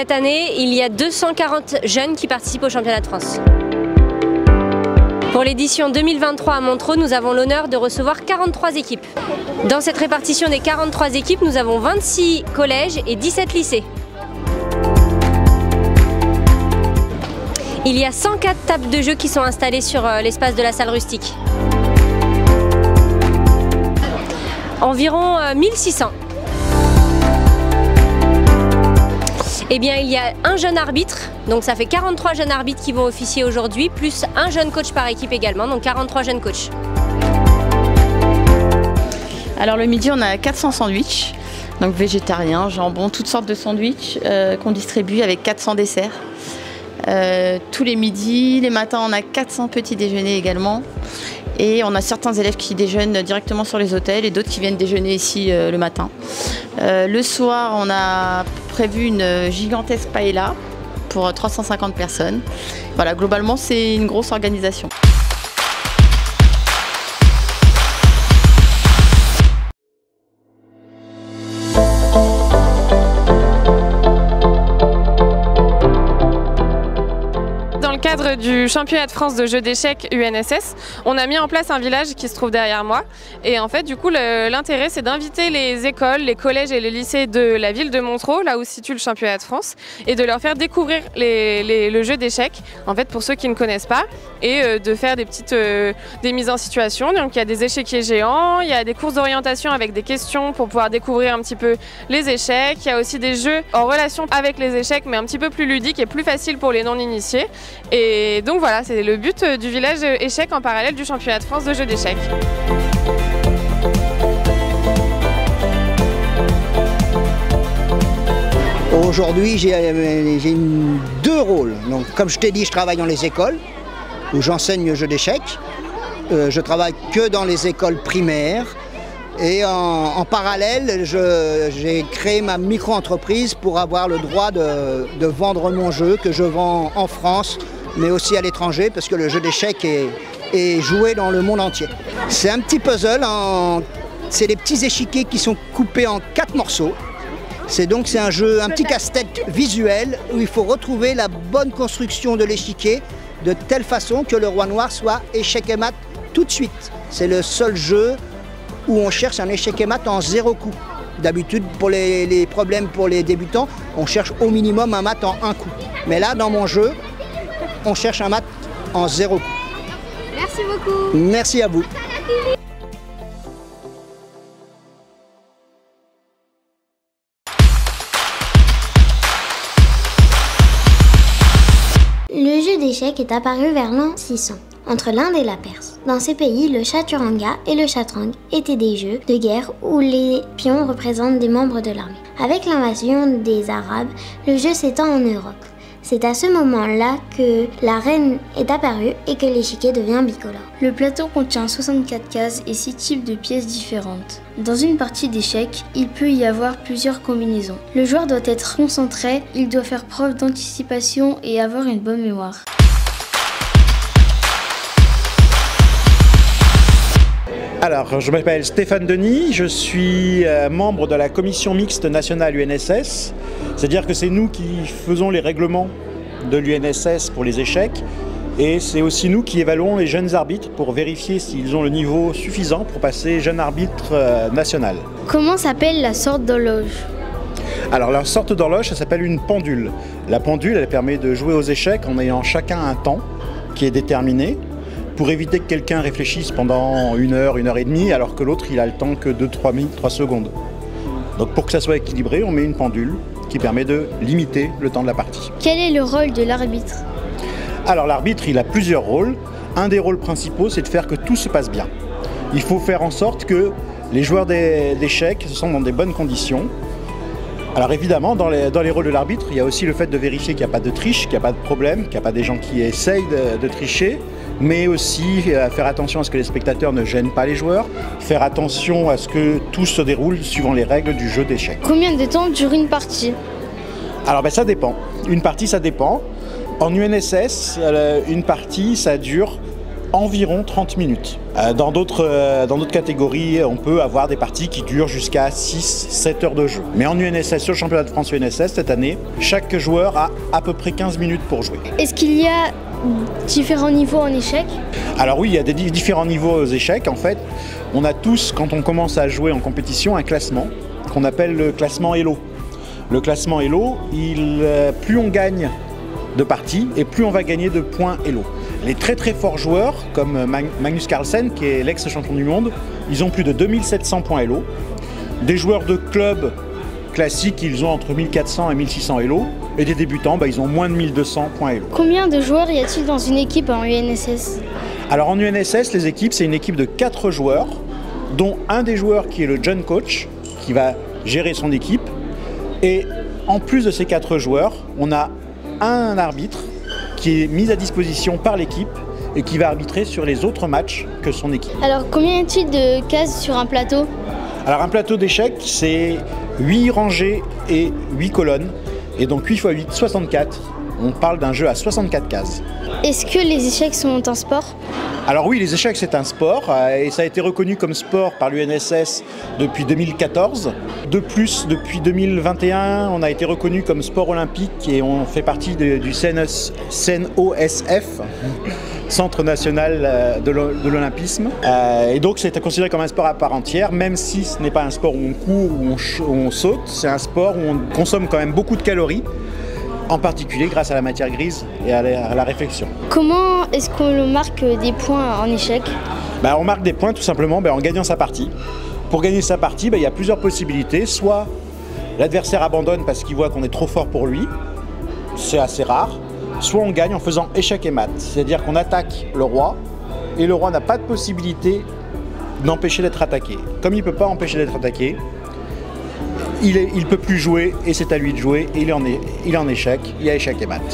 Cette année, il y a 240 jeunes qui participent au championnat de France. Pour l'édition 2023 à Montreux, nous avons l'honneur de recevoir 43 équipes. Dans cette répartition des 43 équipes, nous avons 26 collèges et 17 lycées. Il y a 104 tables de jeu qui sont installées sur l'espace de la salle rustique. Environ 1600. Eh bien, il y a un jeune arbitre, donc ça fait 43 jeunes arbitres qui vont officier aujourd'hui, plus un jeune coach par équipe également, donc 43 jeunes coachs. Alors le midi, on a 400 sandwichs, donc végétariens, jambon, toutes sortes de sandwichs qu'on distribue avec 400 desserts. Tous les midis, les matins, on a 400 petits déjeuners également. Et on a certains élèves qui déjeunent directement sur les hôtels et d'autres qui viennent déjeuner ici le matin. Le soir, on a prévu une gigantesque paella pour 350 personnes. Voilà, globalement, c'est une grosse organisation. Dans le cadre du championnat de France de jeux d'échecs UNSS, on a mis en place un village qui se trouve derrière moi. Et en fait, du coup, l'intérêt, c'est d'inviter les écoles, les collèges et les lycées de la ville de Montreux, là où se situe le championnat de France, et de leur faire découvrir le jeu d'échecs, en fait, pour ceux qui ne connaissent pas, et de faire des petites des mises en situation. Donc, il y a des échiquiers géants, il y a des courses d'orientation avec des questions pour pouvoir découvrir un petit peu les échecs. Il y a aussi des jeux en relation avec les échecs, mais un petit peu plus ludiques et plus faciles pour les non-initiés. Et donc voilà, c'est le but du village échecs en parallèle du championnat de France de jeux d'échecs. Aujourd'hui, j'ai deux rôles. Donc, comme je t'ai dit, je travaille dans les écoles où j'enseigne le jeu d'échecs. Je travaille que dans les écoles primaires. Et en parallèle, j'ai créé ma micro-entreprise pour avoir le droit de vendre mon jeu, que je vends en France, mais aussi à l'étranger, parce que le jeu d'échecs est joué dans le monde entier. C'est un petit puzzle, c'est des petits échiquiers qui sont coupés en 4 morceaux. C'est un jeu, un petit casse-tête visuel, où il faut retrouver la bonne construction de l'échiquier, de telle façon que le roi noir soit échec et mat tout de suite. C'est le seul jeu où on cherche un échec et mat en 0 coup. D'habitude, pour les problèmes pour les débutants, on cherche au minimum un mat en 1 coup. Mais là, dans mon jeu, on cherche un mat en 0 coup. Merci beaucoup. Merci à vous. Le jeu d'échecs est apparu vers l'an 600. Entre l'Inde et la Perse. Dans ces pays, le chaturanga et le chaturang étaient des jeux de guerre où les pions représentent des membres de l'armée. Avec l'invasion des Arabes, le jeu s'étend en Europe. C'est à ce moment-là que la reine est apparue et que l'échiquier devient bicolore. Le plateau contient 64 cases et 6 types de pièces différentes. Dans une partie d'échecs, il peut y avoir plusieurs combinaisons. Le joueur doit être concentré, il doit faire preuve d'anticipation et avoir une bonne mémoire. Alors, je m'appelle Stéphane Denis, je suis membre de la commission mixte nationale UNSS, c'est-à-dire que c'est nous qui faisons les règlements de l'UNSS pour les échecs et c'est aussi nous qui évaluons les jeunes arbitres pour vérifier s'ils ont le niveau suffisant pour passer jeune arbitre national. Comment s'appelle la sorte d'horloge ? Alors la sorte d'horloge, ça s'appelle une pendule. La pendule, elle permet de jouer aux échecs en ayant chacun un temps qui est déterminé, pour éviter que quelqu'un réfléchisse pendant 1 heure, 1 heure et demie, alors que l'autre il a le temps que de 3 minutes, 3 secondes. Donc pour que ça soit équilibré, on met une pendule qui permet de limiter le temps de la partie. Quel est le rôle de l'arbitre ? Alors l'arbitre, il a plusieurs rôles. Un des rôles principaux, c'est de faire que tout se passe bien. Il faut faire en sorte que les joueurs d'échecs se sentent dans des bonnes conditions. Alors évidemment, dans les rôles de l'arbitre, il y a aussi le fait de vérifier qu'il n'y a pas de triche, qu'il n'y a pas de problème, qu'il n'y a pas des gens qui essayent de tricher, mais aussi faire attention à ce que les spectateurs ne gênent pas les joueurs, faire attention à ce que tout se déroule suivant les règles du jeu d'échecs. Combien de temps dure une partie ? Alors ça dépend. Une partie, ça dépend. En UNSS, une partie, ça dure environ 30 minutes. Dans d'autres catégories, on peut avoir des parties qui durent jusqu'à 6-7 heures de jeu. Mais en UNSS, sur le championnat de France UNSS cette année, chaque joueur a à peu près 15 minutes pour jouer. Est-ce qu'il y a différents niveaux en échecs? Alors oui, il y a des différents niveaux aux échecs. En fait, on a tous, quand on commence à jouer en compétition, un classement qu'on appelle le classement Elo. Le classement Elo, plus on gagne de parties et plus on va gagner de points Elo. Les très très forts joueurs, comme Magnus Carlsen, qui est l'ex-champion du monde, ils ont plus de 2700 points Elo. Des joueurs de club classiques, ils ont entre 1400 et 1600 Elo. Et des débutants, ils ont moins de 1200 points Elo. Combien de joueurs y a-t-il dans une équipe en UNSS? Alors en UNSS, les équipes, c'est une équipe de 4 joueurs, dont un des joueurs qui est le John Coach, qui va gérer son équipe. Et en plus de ces 4 joueurs, on a un arbitre qui est mis à disposition par l'équipe et qui va arbitrer sur les autres matchs que son équipe. Alors combien y a-t-il de cases sur un plateau? Alors un plateau d'échecs, c'est 8 rangées et 8 colonnes. Et donc 8 x 8, 64. On parle d'un jeu à 64 cases. Est-ce que les échecs sont un sport? Alors oui, les échecs c'est un sport et ça a été reconnu comme sport par l'UNSS depuis 2014. De plus, depuis 2021, on a été reconnu comme sport olympique et on fait partie du CNOSF, Centre National de l'Olympisme. Et donc c'est considéré comme un sport à part entière, même si ce n'est pas un sport où on court, où on saute, c'est un sport où on consomme quand même beaucoup de calories, en particulier grâce à la matière grise et à la réflexion. Comment est-ce qu'on marque des points en échec? On marque des points tout simplement en gagnant sa partie. Pour gagner sa partie, il y a plusieurs possibilités. Soit l'adversaire abandonne parce qu'il voit qu'on est trop fort pour lui, c'est assez rare. Soit on gagne en faisant échec et mat, c'est-à-dire qu'on attaque le roi et le roi n'a pas de possibilité d'empêcher d'être attaqué. Comme il ne peut pas empêcher d'être attaqué, il ne peut plus jouer et c'est à lui de jouer et il est en échec, il y a échec et mat.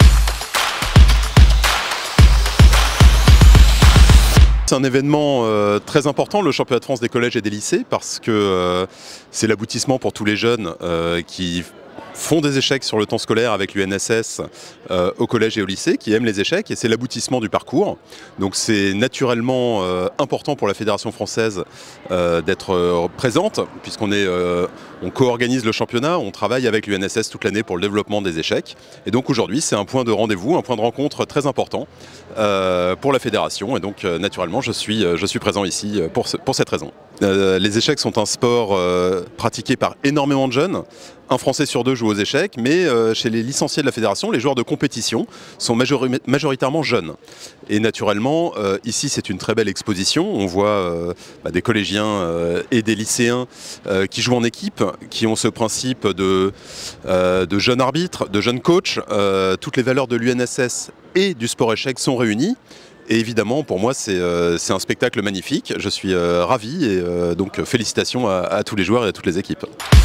C'est un événement très important, le championnat de France des collèges et des lycées, parce que c'est l'aboutissement pour tous les jeunes qui font des échecs sur le temps scolaire avec l'UNSS au collège et au lycée, qui aiment les échecs, et c'est l'aboutissement du parcours. Donc c'est naturellement important pour la Fédération française d'être présente, puisqu'on on co-organise le championnat, on travaille avec l'UNSS toute l'année pour le développement des échecs. Et donc aujourd'hui, c'est un point de rendez-vous, un point de rencontre très important pour la Fédération. Et donc naturellement, je suis présent ici pour cette raison. Les échecs sont un sport pratiqué par énormément de jeunes. Un Français sur 2 joue aux échecs, mais chez les licenciés de la Fédération, les joueurs de compétition sont majoritairement jeunes. Et naturellement, ici c'est une très belle exposition. On voit des collégiens et des lycéens qui jouent en équipe, qui ont ce principe de jeunes arbitres, de jeunes coachs. Toutes les valeurs de l'UNSS et du sport échec sont réunies. Et évidemment, pour moi, c'est un spectacle magnifique. Je suis ravi et donc félicitations à tous les joueurs et à toutes les équipes.